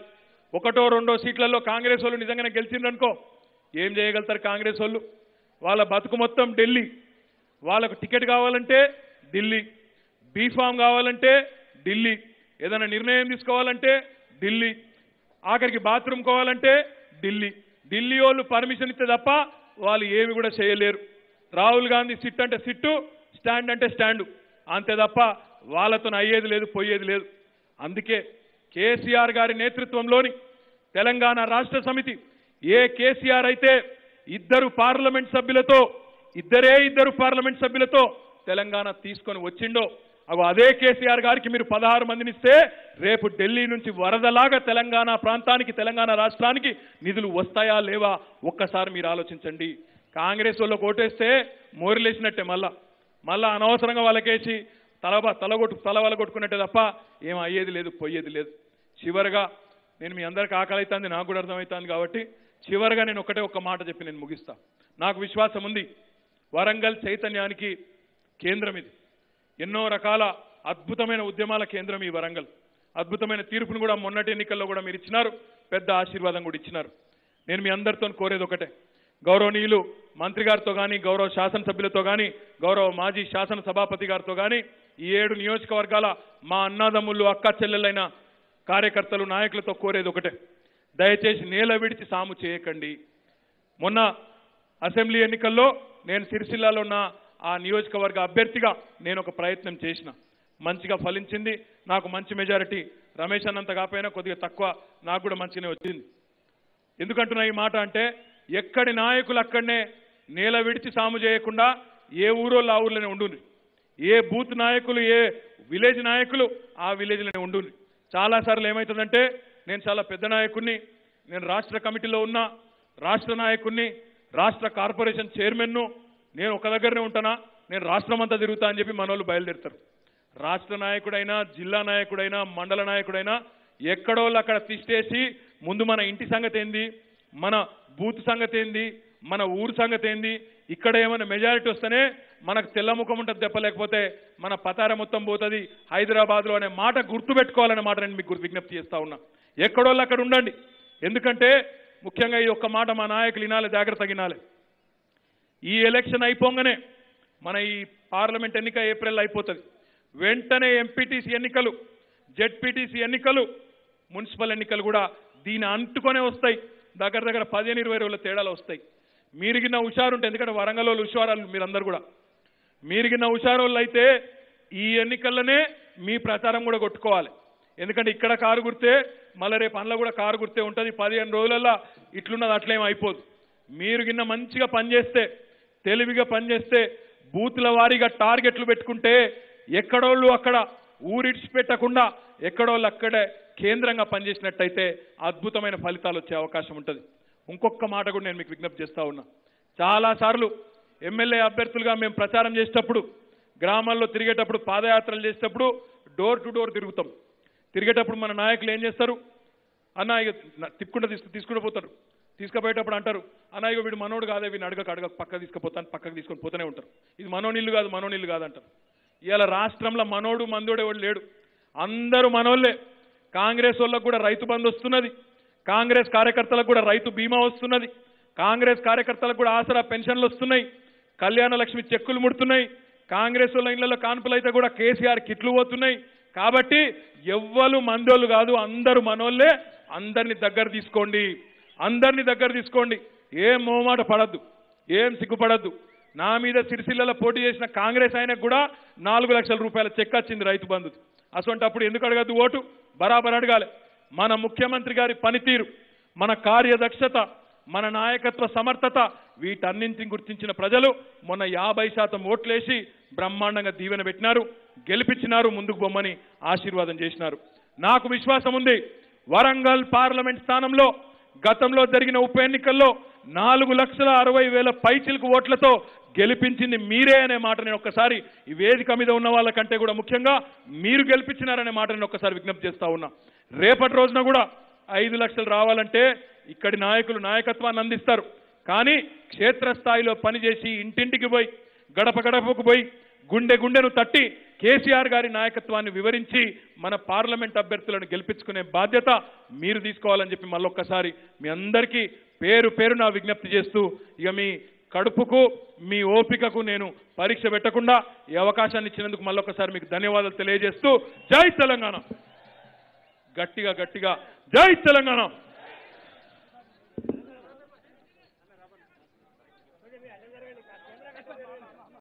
Speaker 1: ఒకటో రెండో సీట్లలో కాంగ్రెస్ వాళ్ళు నిజంగానే గెలిచిండ్రనుకో ఏం చేయగలుగుతారు కాంగ్రెస్ వాళ్ళు? వాళ్ళ బతుకు మొత్తం ఢిల్లీ. వాళ్ళకు టికెట్ కావాలంటే ఢిల్లీ, బీఫామ్ కావాలంటే ఢిల్లీ, ఏదైనా నిర్ణయం తీసుకోవాలంటే ఢిల్లీ, ఆఖరికి బాత్రూమ్ కావాలంటే ఢిల్లీ. ఢిల్లీ వాళ్ళు పర్మిషన్ ఇస్తే తప్ప వాళ్ళు ఏమి కూడా చేయలేరు. రాహుల్ గాంధీ సిట్ అంటే సిట్టు, స్టాండ్ అంటే స్టాండు, అంతే తప్ప వాళ్ళతో అయ్యేది లేదు, పోయేది లేదు. అందుకే కేసీఆర్ గారి నేతృత్వంలోని తెలంగాణ రాష్ట్ర సమితి, ఏ కేసీఆర్ అయితే ఇద్దరు పార్లమెంట్ సభ్యులతో ఇద్దరే ఇద్దరు పార్లమెంట్ సభ్యులతో తెలంగాణ తీసుకొని వచ్చిండో, అగో అదే కేసీఆర్ గారికి మీరు పదహారు మందిని ఇస్తే రేపు ఢిల్లీ నుంచి వరదలాగా తెలంగాణ ప్రాంతానికి, తెలంగాణ రాష్ట్రానికి నిధులు వస్తాయా లేవా ఒక్కసారి మీరు ఆలోచించండి. కాంగ్రెస్ వాళ్ళకు ఓటేస్తే మోరిలేసినట్టే, మళ్ళా మళ్ళా అనవసరంగా వాళ్ళకేసి తల తలగొట్టు తల వల కొట్టుకున్నట్టే తప్ప ఏం అయ్యేది లేదు, పోయేది లేదు. చివరిగా నేను మీ అందరికి ఆకలి అవుతుంది, నాకు కూడా అర్థమవుతుంది కాబట్టి చివరిగా నేను ఒకటే ఒక్క మాట చెప్పి నేను ముగిస్తా. నాకు విశ్వాసం ఉంది, వరంగల్ చైతన్యానికి కేంద్రం ఇది. ఎన్నో రకాల అద్భుతమైన ఉద్యమాల కేంద్రం ఈ వరంగల్. అద్భుతమైన తీర్పును కూడా మొన్నటి ఎన్నికల్లో కూడా మీరు ఇచ్చినారు, పెద్ద ఆశీర్వాదం కూడా ఇచ్చినారు. నేను మీ అందరితో కోరేది ఒకటే, గౌరవనీయులు మంత్రి గారితో కానీ, గౌరవ శాసనసభ్యులతో కానీ, గౌరవ మాజీ శాసన సభాపతి గారితో కానీ, ఈ ఏడు నియోజకవర్గాల మా అన్నదమ్ముళ్ళు, అక్క చెల్లెలైన కార్యకర్తలు, నాయకులతో కోరేది ఒకటే, దయచేసి నేల విడిచి సాము చేయకండి. మొన్న అసెంబ్లీ ఎన్నికల్లో నేను సిరిసిల్లాలో ఉన్న ఆ నియోజకవర్గ అభ్యర్థిగా నేను ఒక ప్రయత్నం చేసిన, మంచిగా ఫలించింది. నాకు మంచి మెజారిటీ, రమేష్ అన్నంత కాకపోయినా కొద్దిగా తక్కువ, నాకు కూడా మంచిగానే వచ్చింది. ఎందుకంటున్నా ఈ మాట అంటే, ఎక్కడి నాయకులు అక్కడనే నేల విడిచి సాము చేయకుండా ఏ ఊరోళ్ళు ఆ ఊర్లోనే ఉండుంది, ఏ బూత్ నాయకులు, ఏ విలేజ్ నాయకులు ఆ విలేజ్లోనే ఉండుంది. చాలాసార్లు ఏమవుతుందంటే, నేను చాలా పెద్ద నాయకుడిని, నేను రాష్ట్ర కమిటీలో ఉన్న రాష్ట్ర నాయకుడిని, రాష్ట్ర కార్పొరేషన్ చైర్మన్ను, నేను ఒక దగ్గరనే ఉంటానా, నేను రాష్ట్రం అంతా తిరుగుతా అని చెప్పి మనోళ్ళు బయలుదేరుతారు. రాష్ట్ర నాయకుడైనా, జిల్లా నాయకుడైనా, మండల నాయకుడైనా ఎక్కడోళ్ళు అక్కడ తిష్టేసి ముందు మన ఇంటి సంగతి ఏంది, మన బూత్ సంగతి ఏంది, మన ఊరు సంగతి ఏంది, ఇక్కడ ఏమైనా మెజారిటీ వస్తేనే మనకు తెల్లముఖం ఉంటుంది దెబ్బ, లేకపోతే మన పతార మొత్తం పోతుంది హైదరాబాద్లో అనే మాట గుర్తుపెట్టుకోవాలనే మాట నేను మీకు విజ్ఞప్తి చేస్తా ఉన్నా. ఎక్కడోళ్ళు అక్కడ ఉండండి. ఎందుకంటే ముఖ్యంగా ఈ ఒక్క మాట మా నాయకులు వినాలి, జాగ్రత్తగా వినాలి. ఈ ఎలక్షన్ అయిపోగానే మన ఈ పార్లమెంట్ ఎన్నిక ఏప్రిల్ అయిపోతుంది, వెంటనే ఎంపీటీసీ ఎన్నికలు, జెడ్పీటీసీ ఎన్నికలు, మున్సిపల్ ఎన్నికలు కూడా దీని అంటుకొనే వస్తాయి. దగ్గర దగ్గర పదిహేను ఇరవై రోజుల తేడాలు వస్తాయి. మీరిగిన హుషారుంటే, ఎందుకంటే వరంగల్ వాళ్ళు హుషారాలు మీరందరూ కూడా, మీరిగిన హుషారోళ్ళు అయితే ఈ ఎన్నికల్లోనే మీ ప్రచారం కూడా కొట్టుకోవాలి. ఎందుకంటే ఇక్కడ కారు గుర్తే, మళ్ళీ రేపు అందులో కూడా కారు గుర్తే ఉంటుంది. పదిహేను రోజులలో ఇట్లున్నది అట్లేం అయిపోదు. మీరు గిన్న మంచిగా పనిచేస్తే, తెలివిగా పనిచేస్తే, బూత్ల వారీగా టార్గెట్లు పెట్టుకుంటే, ఎక్కడోళ్ళు అక్కడ ఊరిడిచి పెట్టకుండా ఎక్కడోళ్ళు అక్కడే కేంద్రంగా పనిచేసినట్టయితే అద్భుతమైన ఫలితాలు వచ్చే అవకాశం ఉంటుంది. ఇంకొక మాట కూడా నేను మీకు విజ్ఞప్తి చేస్తా ఉన్నా. చాలాసార్లు ఎమ్మెల్యే అభ్యర్థులుగా మేము ప్రచారం చేసేటప్పుడు, గ్రామాల్లో తిరిగేటప్పుడు, పాదయాత్రలు చేసేటప్పుడు డోర్ టు డోర్ తిరుగుతాం. తిరిగేటప్పుడు మన నాయకులు ఏం చేస్తారు, అన్న ఇక తిప్పుకుంటూ తీసుకు తీసుకుంటూ పోతారు. తీసుకుపోయేటప్పుడు అంటారు, అన్న ఇక వీడు మనోడు కాదే, వీడిని అడగక అడగక పక్కకు తీసుకుపోతాను, పక్కకు తీసుకొని పోతూనే ఉంటారు. ఇది మనోనిల్లు కాదు, మనోనిల్లు కాదంటారు. ఇవాళ రాష్ట్రంలో మనోడు మందోడు ఎవడు లేడు, అందరూ మనోళ్ళే. కాంగ్రెస్ వాళ్ళకు కూడా రైతు బంధు వస్తున్నది, కాంగ్రెస్ కార్యకర్తలకు కూడా రైతు బీమా వస్తున్నది, కాంగ్రెస్ కార్యకర్తలకు కూడా ఆసరా పెన్షన్లు వస్తున్నాయి, కళ్యాణ లక్ష్మి చెక్కులు ముడుతున్నాయి, కాంగ్రెస్ వాళ్ళ ఇళ్లలో కాన్పులు అయితే కూడా కేసీఆర్ కిట్లు పోతున్నాయి. కాబట్టి ఎవ్వరు మందోళ్ళు కాదు, అందరూ మనోళ్ళే. అందరినీ దగ్గర తీసుకోండి, అందరినీ దగ్గర తీసుకోండి. ఏం మోమాట పడద్దు, ఏం సిగ్గుపడద్దు. నా మీద సిరిసిల్లలో పోటీ చేసిన కాంగ్రెస్ ఆయనకు కూడా నాలుగు లక్షల రూపాయల చెక్ వచ్చింది రైతు బంధు. అసొంటప్పుడు ఎందుకు అడగద్దు ఓటు, బరాబర్ అడగాలి. మన ముఖ్యమంత్రి గారి పనితీరు, మన కార్యదక్షత, మన నాయకత్వ సమర్థత, వీటన్నింటిని గుర్తించిన ప్రజలు మొన్న యాభై శాతం ఓట్లేసి బ్రహ్మాండంగా దీవెన పెట్టినారు, గెలిపించినారు, ముందుకు బొమ్మని ఆశీర్వాదం చేసినారు. నాకు విశ్వాసం ఉంది, వరంగల్ పార్లమెంట్ స్థానంలో గతంలో జరిగిన ఉప ఎన్నికల్లో నాలుగు లక్షల అరవై వేల పైచిలకు ఓట్లతో గెలిపించింది మీరే అనే మాట నేను ఒక్కసారి ఈ వేదిక మీద ఉన్న వాళ్ళకంటే కూడా ముఖ్యంగా మీరు గెలిపించినారనే మాట నేను ఒక్కసారి విజ్ఞప్తి చేస్తా ఉన్నా. రేపటి రోజున కూడా ఐదు లక్షలు రావాలంటే ఇక్కడి నాయకులు నాయకత్వాన్ని అందిస్తారు. కానీ క్షేత్రస్థాయిలో పనిచేసి ఇంటింటికి పోయి, గడప గడపకు పోయి, గుండె గుండెను తట్టి కేసీఆర్ గారి నాయకత్వాన్ని వివరించి మన పార్లమెంట్ అభ్యర్థులను గెలిపించుకునే బాధ్యత మీరు తీసుకోవాలని చెప్పి మళ్ళొక్కసారి మీ అందరికీ పేరు పేరు నా విజ్ఞప్తి చేస్తూ ఇక మీ కడుపుకు మీ ఓపికకు నేను పరీక్ష పెట్టకుండా ఈ అవకాశాన్ని ఇచ్చినందుకు మళ్ళొక్కసారి మీకు ధన్యవాదాలు తెలియజేస్తూ జై తెలంగాణ. గట్టిగా గట్టిగా జై తెలంగాణ.